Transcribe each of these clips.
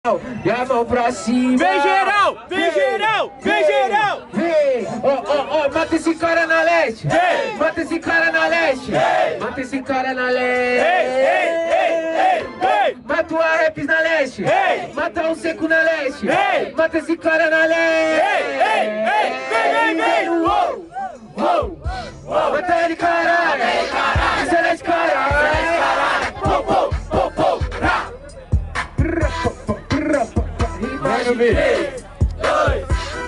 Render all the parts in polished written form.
E a mão pra cima. Vem geral, vem geral, vem geral. Vem, mata esse cara na leste. Vem, mata esse cara na leste. Mata esse cara na leste. Mata o Raps na leste. Mata o Seco na leste. Mata esse cara na leste. Vem, mata ele, caralho. Excelente, caralho. Mano, 3, 2,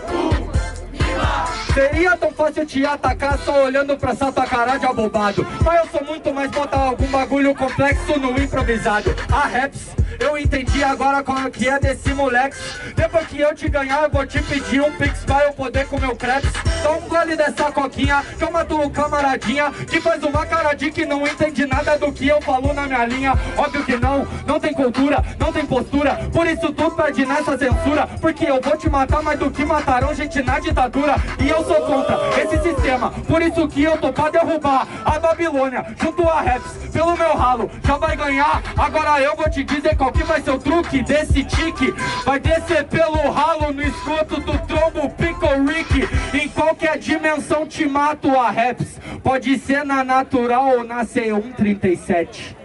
1, seria tão fácil te atacar só olhando pra essa tua cara de abobado. Mas eu sou muito mais, botar algum bagulho complexo no improvisado. A Raps, eu entendi agora qual que é desse moleque. Depois que eu te ganhar, eu vou te pedir um pix pra eu poder comer o crepes. Dá um gole dessa coquinha, que eu mato o camaradinha que faz uma cara de que não entende nada do que eu falo na minha linha. Óbvio que não tem cultura, não tem postura. Por isso tu perde nessa censura, porque eu vou te matar mais do que mataram gente na ditadura. E eu sou contra esse sistema, por isso que eu tô pra derrubar a Babilônia junto a Raps. Pelo meu ralo, já vai ganhar. Agora eu vou te dizer qual que vai ser o truque desse tique. Vai descer pelo ralo no esgoto do trombo Pickle Rick. Em qualquer dimensão te mato a Raps. Pode ser na natural ou na C137.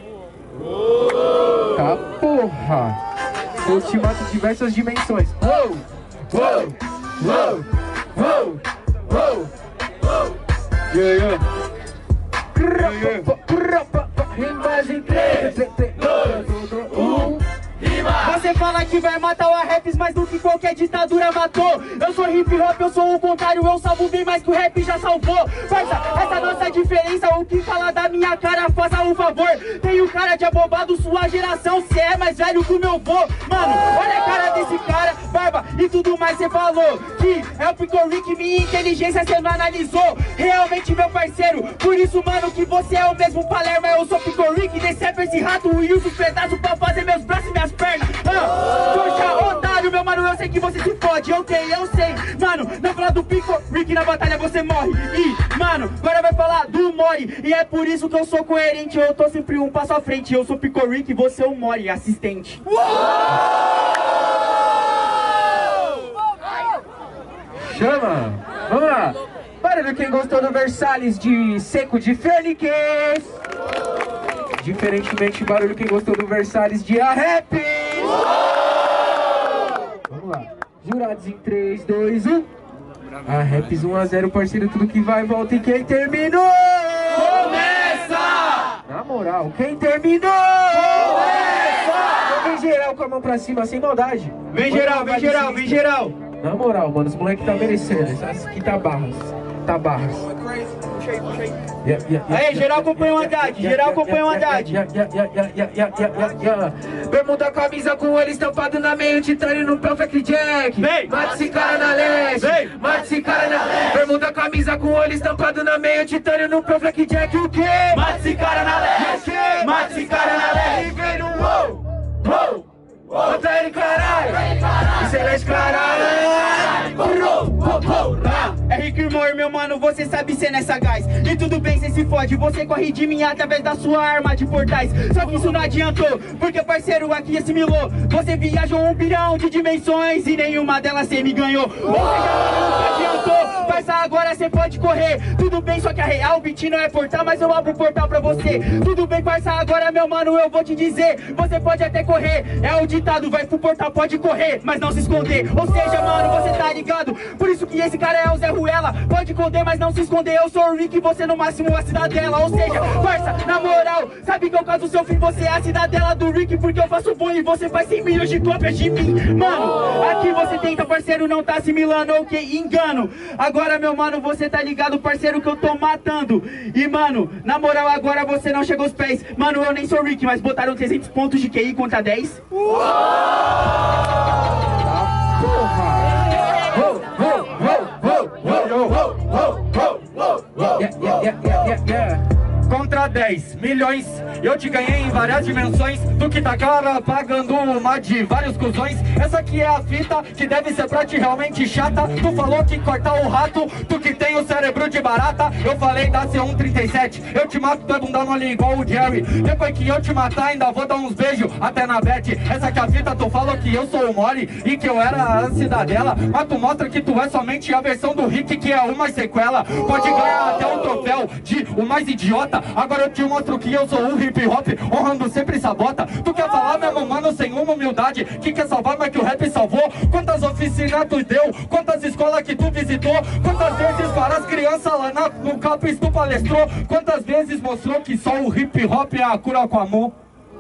Tá porra. Eu te mato em diversas dimensões. yeah. Rimas em 3, 2, 1. Você fala que vai matar o Raps mais do que qualquer ditadura matou. Eu sou hip hop, eu sou o contrário, eu salvo bem mais que o rap já salvou. Parça, essa nossa diferença, o que fala da minha cara, faça um favor. Tenho cara de abobado, sua geração, cê é mais velho que o meu vô. Mano, olha a cara desse cara, barba e tudo mais cê falou. Que é o Pickle Rick, minha inteligência cê não analisou. Realmente meu parceiro, por isso mano que você é o mesmo Palermo. Eu sou Pickle Rick, decepa esse rato e uso os pedaços pra fazer meus braços e minhas pernas. Trouxa, otário, meu mano, eu sei que você se fode, eu sei. Mano, na fala do Pickle Rick, na batalha você morre. E, mano, agora vai falar do Mori. E é por isso que eu sou coerente, eu tô sempre um passo à frente. Eu sou Pickle Rick e você é o Mori, assistente. Chama! Vamos lá! Barulho quem gostou do Versalhes de Seco de Fênix. Diferentemente, barulho quem gostou do Versalhes de Raps. Vamos lá. Jurados em 3, 2, 1. A Raps 1 a 0, parceiro, tudo que vai, volta. E quem terminou? Começa! Na moral, quem terminou? Começa! Vem geral com a mão pra cima, sem maldade. Vem geral, vem geral, vem geral. Na moral, mano, os moleques tá merecendo. Essas aqui tá barras. Tá barras. Aí, geral acompanha o Haddad, geral acompanha o Haddad. Bermuda camisa com olho estampado na meio, titânio no Perfect Jack. Vem! Mata esse cara na leste. Vem! Mata esse cara na leste. Bermuda camisa com olho estampado na meio, titânio no Perfect Jack. O quê? Mata esse cara na leste! Mata esse cara na leste! E vem no wow. Mata ele, caralho! Excelente, caralho! É Rick Moore, meu mano, você sabe ser nessa gás. E tudo bem, cê se fode, você corre de mim através da sua arma de portais. Só que isso não adiantou, porque parceiro aqui assimilou. Você viajou 1 bilhão de dimensões e nenhuma delas cê me ganhou. Ou seja, mano, não adiantou, parça, agora cê pode correr. Tudo bem, só que a real 20 não é portal, mas eu abro o portal pra você. Tudo bem, parça, agora meu mano, eu vou te dizer. Você pode até correr, é o ditado, vai pro portal, pode correr, mas não se esconder. Ou seja, mano, você tá ligado? Por isso que esse cara é o Zé Ruela. Pode esconder, mas não se esconder. Eu sou o Rick, você no máximo a cidadela. Ou seja, parça, na moral, sabe que eu caso o seu fim, você é a cidadela do Rick. Porque eu faço bom e você faz 100 milhões de cópias de mim. Mano, aqui você tenta, parceiro, não tá assimilando, ok, engano. Agora, meu mano, você tá ligado, parceiro, que eu tô matando. E, mano, na moral, agora você não chegou aos pés. Mano, eu nem sou Rick, mas botaram 300 pontos de QI contra 10. Contra 10 milhões Eu te ganhei em várias dimensões. Tu que tá cara pagando uma de vários cuzões. Essa aqui é a fita que deve ser pra ti realmente chata. Tu falou que cortar o rato, tu que tem o cérebro de barata. Eu falei da C137, eu te mato, tu é bunda mole igual o Jerry. Depois que eu te matar ainda vou dar uns beijos até na Beth. Essa aqui é a fita, tu falou que eu sou o mole e que eu era a cidadela. Mas tu mostra que tu é somente a versão do Rick, que é uma sequela. Pode ganhar até um troféu de o mais idiota. Agora eu te mostro que eu sou o hip hop, honrando sempre sabota. Tu quer falar mesmo, mano, sem uma humildade, que quer salvar, mas que o rap salvou? Quantas oficinas tu deu? Quantas escolas que tu visitou? Quantas vezes para as crianças lá no campus tu palestrou? Quantas vezes mostrou que só o hip hop é a cura com amor?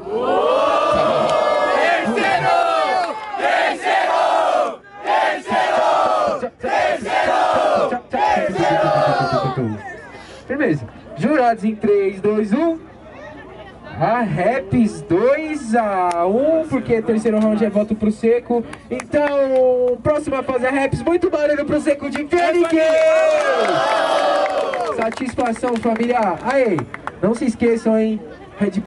Firmeza. Jurados em 3, 2, 1. A Raps 2-1, porque terceiro round é voto pro Seco. Então, próxima fase a Raps. Muito barulho pro Seco de Fênix! Satisfação, família. Aí, não se esqueçam, hein? Red